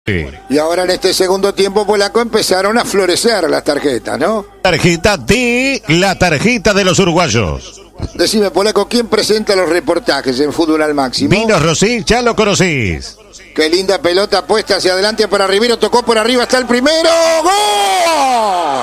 Y ahora en este segundo tiempo polaco empezaron a florecer las tarjetas, ¿no? Tarjeta D, la tarjeta de los uruguayos. Decime, polaco, ¿quién presenta los reportajes en Fútbol al Máximo? Vinos Rossi, ya lo conocís. Qué linda pelota puesta hacia adelante para Rivero, tocó por arriba, está el primero. ¡Gol!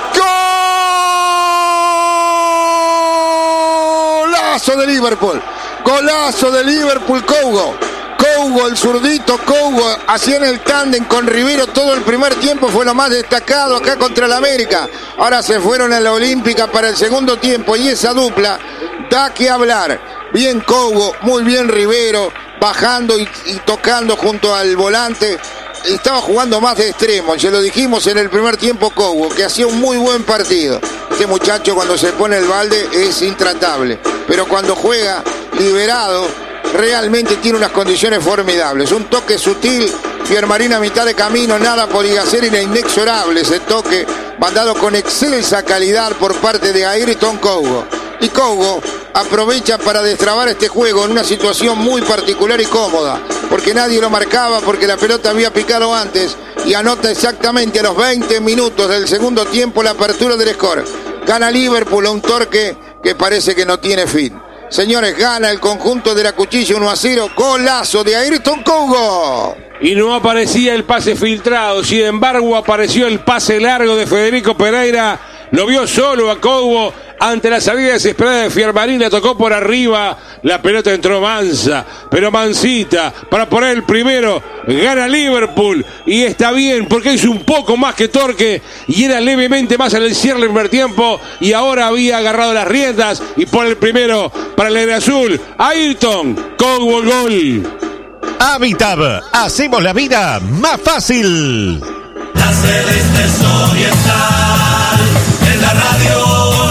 ¡Golazo de Liverpool! ¡Golazo de Liverpool, Cougo! Cougo, el zurdito Cougo, hacían el tándem con Rivero todo el primer tiempo, fue lo más destacado acá contra el América. Ahora se fueron a la Olímpica para el segundo tiempo y esa dupla da que hablar. Bien Cougo, muy bien Rivero, bajando y tocando junto al volante. Estaba jugando más de extremo, se lo dijimos en el primer tiempo Cougo, que hacía un muy buen partido. Este muchacho cuando se pone el balde es intratable, pero cuando juega liberado, realmente tiene unas condiciones formidables. Un toque sutil, Fiermarín a mitad de camino, nada podía hacer, era inexorable ese toque, mandado con excelsa calidad por parte de Ayrton Cougo. Y Cougo aprovecha para destrabar este juego en una situación muy particular y cómoda, porque nadie lo marcaba, porque la pelota había picado antes, y anota exactamente a los 20 minutos del segundo tiempo la apertura del score. Gana Liverpool a un torque que parece que no tiene fin. Señores, gana el conjunto de la Cuchilla 1-0, golazo de Ayrton Cougo. Y no aparecía el pase filtrado, sin embargo apareció el pase largo de Federico Pereira, lo vio solo a Cougo ante la salida desesperada de Fiermarín, la tocó por arriba, la pelota entró mansa, pero mansita, para poner el primero. Gana Liverpool y está bien porque hizo un poco más que Torque y era levemente más al cierre del primer tiempo y ahora había agarrado las riendas y pone el primero para el Negro Azul. Ayrton Cougo, el gol. Habitab, hacemos la vida más fácil. La Celeste Oriental en la radio.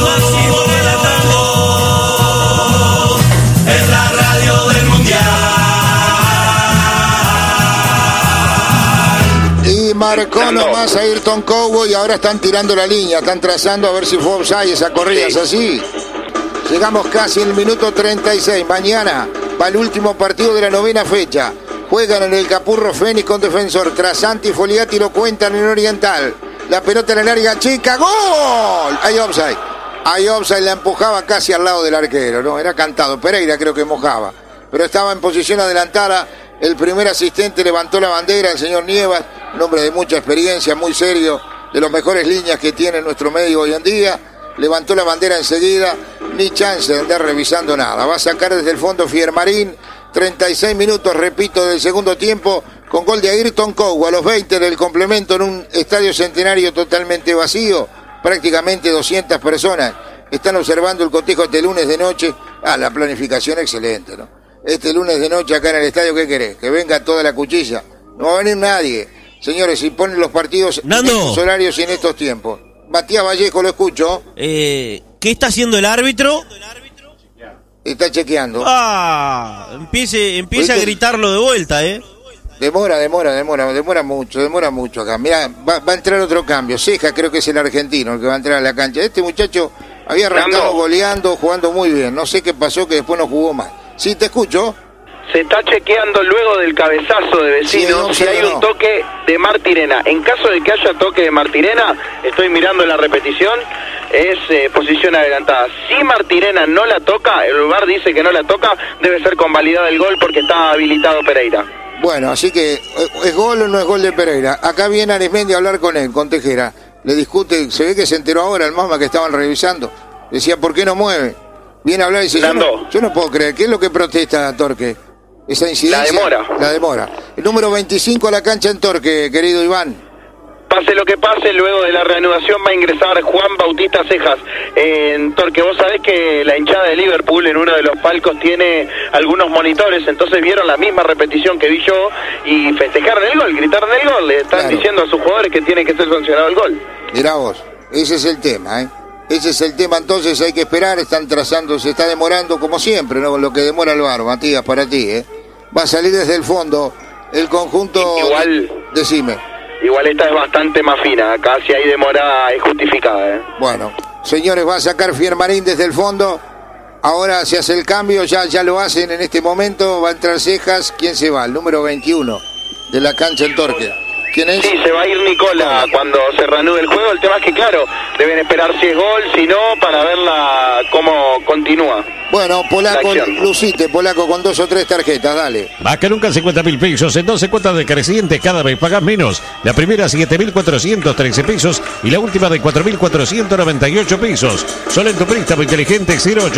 Marcó nomás a Ayrton Cougo y ahora están tirando la línea, están trazando a ver si fue offside esa corrida, ¿es así? Llegamos casi al minuto 36, mañana va el último partido de la novena fecha. Juegan en el Capurro Fénix con Defensor, Trasanti y Foliati lo cuentan en Oriental. La pelota en el área chica, ¡gol! Hay offside, la empujaba casi al lado del arquero, ¿no? Era cantado, Pereira creo que mojaba, pero estaba en posición adelantada. El primer asistente levantó la bandera, el señor Nievas, un hombre de mucha experiencia, muy serio, de las mejores líneas que tiene nuestro medio hoy en día. Levantó la bandera enseguida, ni chance de andar revisando nada. Va a sacar desde el fondo Fiermarín, 36 minutos, repito, del segundo tiempo, con gol de Ayrton Cougo a los 20 del complemento en un estadio centenario totalmente vacío. Prácticamente 200 personas están observando el cotejo este lunes de noche. La planificación excelente, ¿no? Este lunes de noche acá en el estadio, ¿qué querés? Que venga toda la Cuchilla. No va a venir nadie. Señores, si ponen los partidos Nando, en estos horarios y en estos tiempos. Matías Vallejo, lo escucho. ¿Qué está haciendo el árbitro? Está chequeando. Empiece a gritarlo de vuelta, Demora mucho acá. Mirá, va a entrar otro cambio. Ceja, creo que es el argentino el que va a entrar a la cancha. Este muchacho había arrancado goleando, jugando muy bien. No sé qué pasó, que después no jugó más. Sí, te escucho. Se está chequeando luego del cabezazo de Vecino si hay un toque de Martirena. En caso de que haya toque de Martirena, estoy mirando la repetición, es posición adelantada. Si Martirena no la toca, el VAR dice que no la toca, debe ser convalidado el gol porque está habilitado Pereira. Bueno, así que, ¿es gol o no es gol de Pereira? Acá viene Arismendi a hablar con él, con Tejera. Le discute, se ve que se enteró ahora el Mama que estaban revisando. Decía, ¿por qué no mueve? Viene a hablar y dice, yo no puedo creer. ¿Qué es lo que protesta Torque? Esa incidencia. La demora. El número 25 a la cancha en Torque, querido Iván. Pase lo que pase, luego de la reanudación va a ingresar Juan Bautista Cejas en Torque. Vos sabés que la hinchada de Liverpool en uno de los palcos tiene algunos monitores, entonces vieron la misma repetición que vi yo y festejaron el gol, gritaron el gol, le están diciendo a sus jugadores que tiene que ser sancionado el gol. Mirá vos, ese es el tema, Ese es el tema, entonces hay que esperar, están trazando, se está demorando como siempre, ¿no? Lo que demora el VAR, Matías, para ti, Va a salir desde el fondo el conjunto. Decime. Igual esta es bastante más fina, acá si hay demora es justificada, Bueno, señores, va a sacar Fiermarín desde el fondo, ahora se hace el cambio, ya lo hacen en este momento, va a entrar Cejas, ¿quién se va? El número 21. de la cancha en Torque. ¿Quién es? Sí, se va a ir Nicola cuando se reanude el juego. El tema es que, claro, deben esperar si es gol, si no, para verla cómo continúa. Bueno, Polaco, lucite, Polaco, con 2 o 3 tarjetas, dale. Más que nunca 50.000 pesos, en 12 cuotas decrecientes, cada vez pagas menos. La primera 7.413 pesos y la última de 4.498 pesos. Solo en tu préstamo inteligente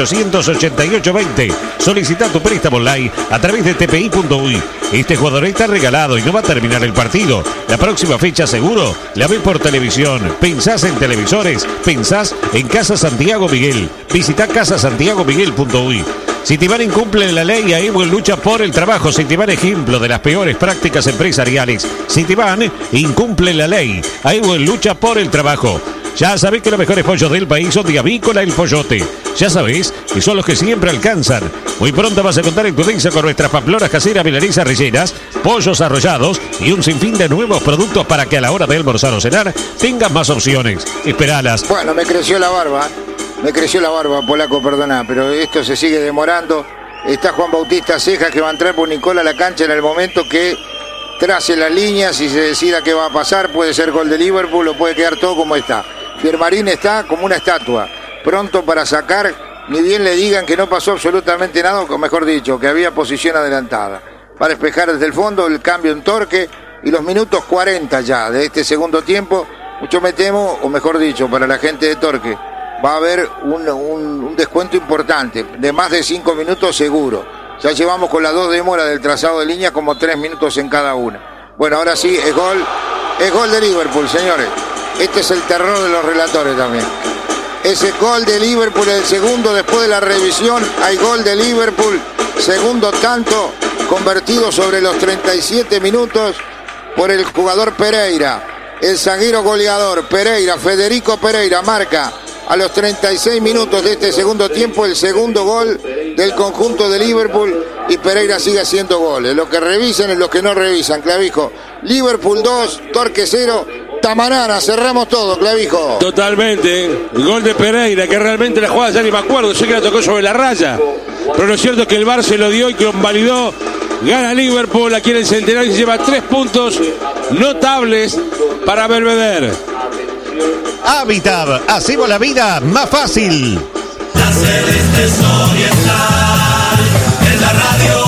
0888-20. Solicita tu préstamo online a través de tpi.uy. Este jugador está regalado y no va a terminar el partido. La próxima fecha seguro la ves por televisión. Pensás en televisores, pensás en Casa Santiago Miguel. Visita casasantiagomiguel.uy. Citibank incumple la ley, Aebuel lucha por el trabajo. Citibank, ejemplo de las peores prácticas empresariales. Citibank incumple la ley, Aebuel lucha por el trabajo. Ya sabés que los mejores pollos del país son de Avícola El Pollote. Ya sabés que son los que siempre alcanzan. Muy pronto vas a contar en tu Densa con nuestras pamplonas caseras, milanesas rellenas, pollos arrollados y un sinfín de nuevos productos para que a la hora de almorzar o cenar tengas más opciones. Esperalas. Bueno, me creció la barba, Polaco, perdona, pero esto se sigue demorando. Está Juan Bautista Cejas, que va a entrar por Nicola a la cancha en el momento que trace las líneas y se decida qué va a pasar. Puede ser gol de Liverpool o puede quedar todo como está. Fiermarín está como una estatua, pronto para sacar, ni bien le digan que no pasó absolutamente nada, o mejor dicho, que había posición adelantada. Para despejar desde el fondo el cambio en Torque y los minutos 40 ya de este segundo tiempo. Mucho me temo, o mejor dicho, para la gente de Torque, va a haber un descuento importante, de más de 5 minutos seguro. Ya llevamos con las 2 demoras del trazado de línea como 3 minutos en cada una. Bueno, ahora sí, es gol de Liverpool, señores. Este es el terror de los relatores también. Ese gol de Liverpool, el segundo después de la revisión, hay gol de Liverpool, segundo tanto, convertido sobre los 37 minutos por el jugador Pereira. El zaguero goleador Pereira, Federico Pereira, marca a los 36 minutos de este segundo tiempo el segundo gol del conjunto de Liverpool, y Pereira sigue haciendo goles. Los que revisan y los que no revisan, Clavijo. Liverpool 2, Torque 0. Tamarana, cerramos todo, Clavijo. Totalmente. El gol de Pereira, que realmente la jugada ya ni me acuerdo, sé que la tocó sobre la raya. Pero lo cierto es que el VAR se lo dio y convalidó. Gana Liverpool aquí en el Centenario y se lleva 3 puntos notables para Belvedere. Habitat, hacemos la vida más fácil. La Celeste es oriental, en la radio.